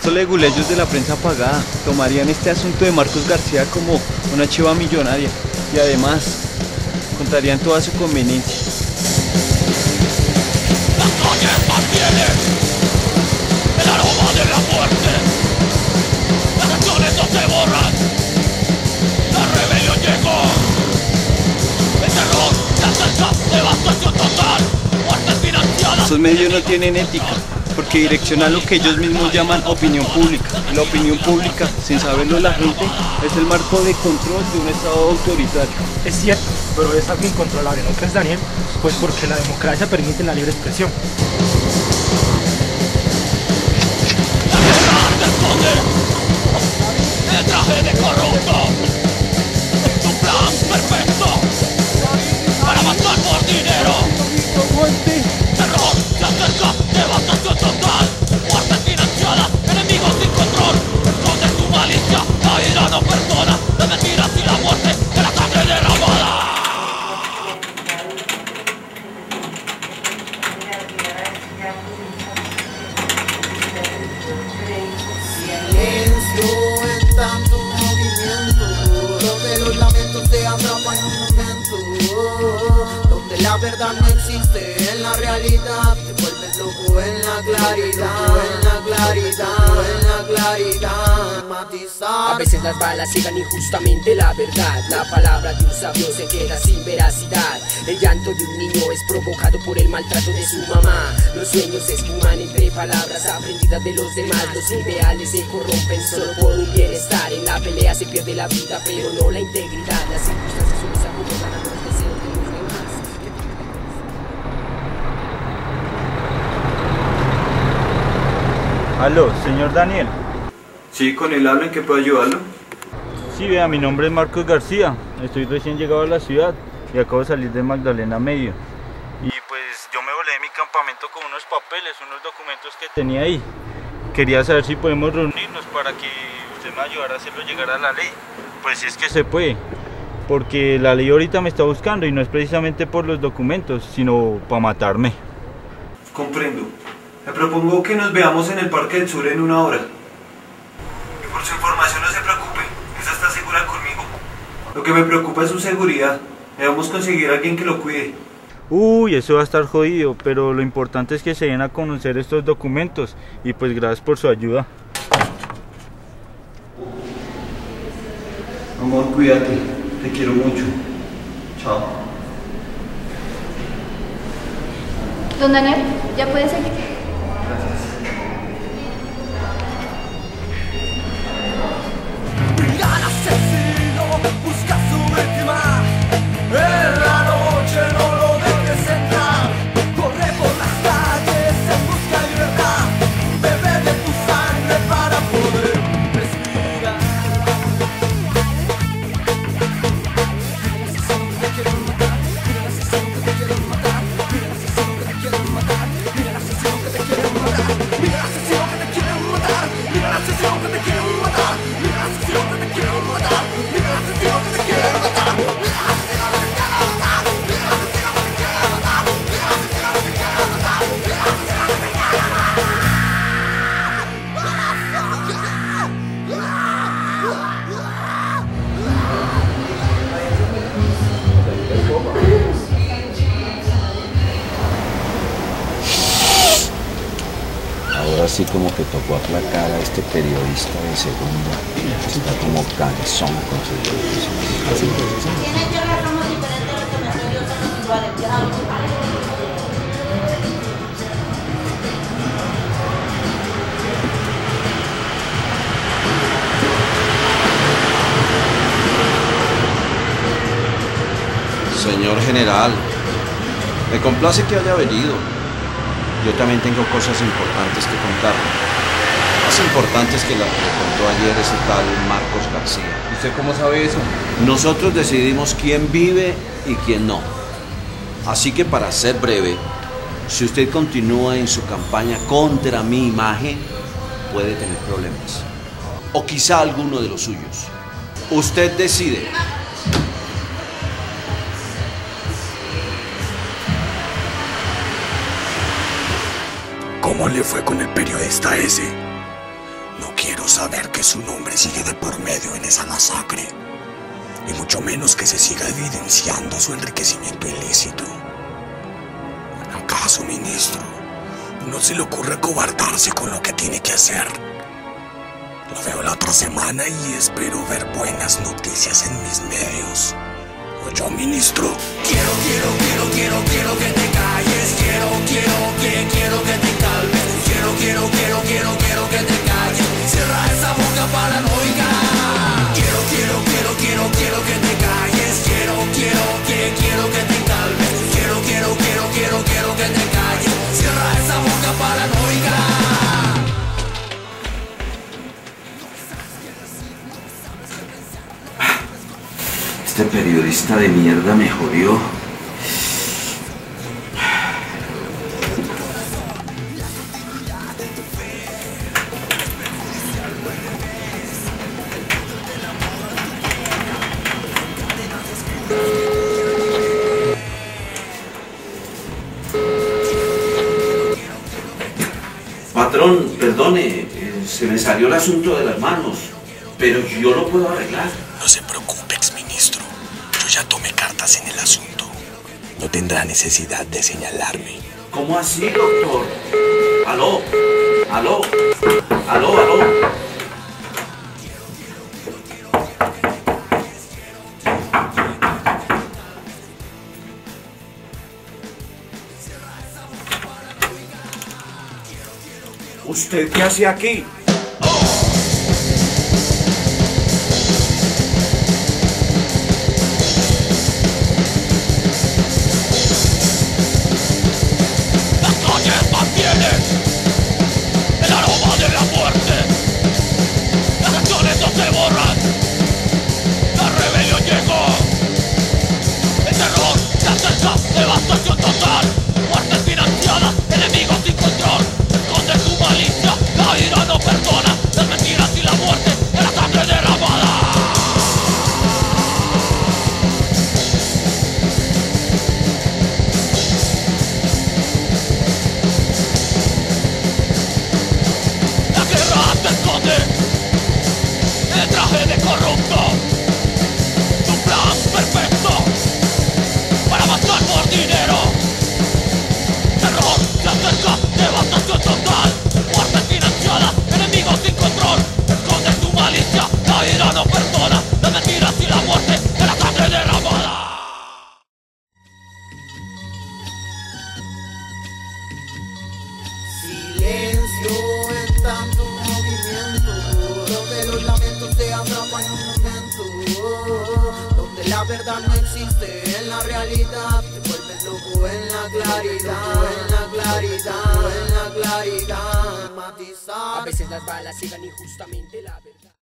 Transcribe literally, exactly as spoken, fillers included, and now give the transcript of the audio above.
estos leguleyos de la prensa pagada tomarían este asunto de Marcos García como una chiva millonaria y además contarían toda su conveniencia. Las calles mantienen el aroma de la muerte. Las acciones no se borran. La rebelión llegó. El terror, la cerca, devastación total. Muerte financiada. Estos medios no tienen ética, porque direccionan lo que ellos mismos llaman opinión pública. Y la opinión pública, sin saberlo la gente, es el marco de control de un Estado autoritario. Es cierto, pero es algo incontrolable, ¿no crees, Daniel? Pues porque la democracia permite la libre expresión. La guerra se esconde. El traje de corrupto. Tu plan perfecto. Para matar por dinero. Terror, se acerca, devastación total. Muerte financiada, enemigos sin control. Esconde tu malicia, la ira no perdona. Las mentiras y la muerte de la sangre derramada. Silencio en tanto movimiento, donde los lamentos se atrapan en un momento, donde la verdad no existe en la realidad, te vuelves loco en la claridad, en la claridad, en la claridad, matizar. A veces las balas ciegan injustamente la verdad. La palabra de un sabio se queda sin veracidad. El llanto de un niño es provocado por el maltrato de su mamá. Los sueños se esfuman entre palabras aprendidas de los demás. Los ideales se corrompen solo por un bienestar. En la pelea se pierde la vida, pero no la integridad. Las circunstancias solo se acomodan a los deseos de los demás. Aló, señor Daniel. Sí, con él hablo, ¿en qué puedo ayudarlo? Sí, vea, mi nombre es Marcos García. Estoy recién llegado a la ciudad y acabo de salir de Magdalena Medio. Y pues yo me volé de mi campamento con unos papeles, unos documentos que tenía ahí. Quería saber si podemos reunirnos para que usted me ayudara a hacerlo llegar a la ley. Pues si es que se puede, porque la ley ahorita me está buscando y no es precisamente por los documentos, sino para matarme. Comprendo. Le propongo que nos veamos en el Parque del Sur en una hora. Y por su información no se preocupe, esa está segura conmigo. Lo que me preocupa es su seguridad. Debemos conseguir a alguien que lo cuide. Uy, eso va a estar jodido, pero lo importante es que se den a conocer estos documentos y pues gracias por su ayuda. Amor, cuídate, te quiero mucho. Chao. Don Daniel, ya puede seguir. Gran asesino busca su víctima. En la noche no lo dejes entrar. Corre por las calles en busca de libertad. Bebe de tu sangre para poder respirar. Mira el asesino que te quieren matar. Mira el asesino que te quieren matar. Mira el asesino que te quieren matar. Mira el asesino que te quieren matar. Mira el asesino que te quieren matar. Mira el asesino que te quieren matar. Mira el asesino que te quieren matar. Mira el asesino que te quieren matar. Ahora sí como que tocó aplacar a este periodista de segunda, que está como cansón con sus declaraciones. Tiene que ver, somos diferentes los que me estoy yo Señor general, me complace que haya venido. Yo también tengo cosas importantes que contarle. Más importantes que la que le contó ayer ese tal Marcos García. ¿Usted cómo sabe eso? Nosotros decidimos quién vive y quién no. Así que para ser breve, si usted continúa en su campaña contra mi imagen, puede tener problemas. O quizá alguno de los suyos. Usted decide. ¿Cómo le fue con el periodista ese? No saber que su nombre sigue de por medio en esa masacre, y mucho menos que se siga evidenciando su enriquecimiento ilícito. ¿Acaso, ministro, no se le ocurre cobardarse con lo que tiene que hacer? Lo veo la otra semana y espero ver buenas noticias en mis medios. ¿Oyó, ministro? Quiero, quiero, quiero, quiero, quiero que te calles. Quiero, quiero, que quiero que te calmes. Quiero, quiero, quiero, quiero, quiero que te calles. Cierra esa boca paranoica. Quiero, quiero, quiero, quiero, quiero que te calles. Quiero, quiero, que quiero que te calmes. Quiero, quiero, quiero, quiero, quiero que te calles. Cierra esa boca paranoica. Este periodista de mierda me jodió. Patrón, perdone, eh, se me salió el asunto de las manos, pero yo lo puedo arreglar. No se preocupe, exministro. Yo ya tomé cartas en el asunto. No tendrá necesidad de señalarme. ¿Cómo así, doctor? Aló, aló, aló, aló. ¿Usted qué hace aquí? Las calles mantienen el aroma de la muerte. Las acciones no se borran. La rebelión llegó. El terror se acerca, devastación total. Muertes financiadas, enemigos sin control. Esconde su malicia, la ira no perdona. Las mentiras y la muerte de la sangre derramada. La guerra te esconde el traje de corrupto. Tu plan perfecto para matar por dinero. Terror se acerca, devastación total. Muerte financiada, enemigos sin control. Esconde tu malicia, la ira no perdona. Las mentiras y la muerte de la sangre derramada. Silencio en tanto movimiento, donde los lamentos se atrapan en un momento, donde la verdad no existe en la realidad, te vuelves loco en la claridad, en la claridad, en la claridad, matizar. A veces las balas ciegan injustamente la verdad.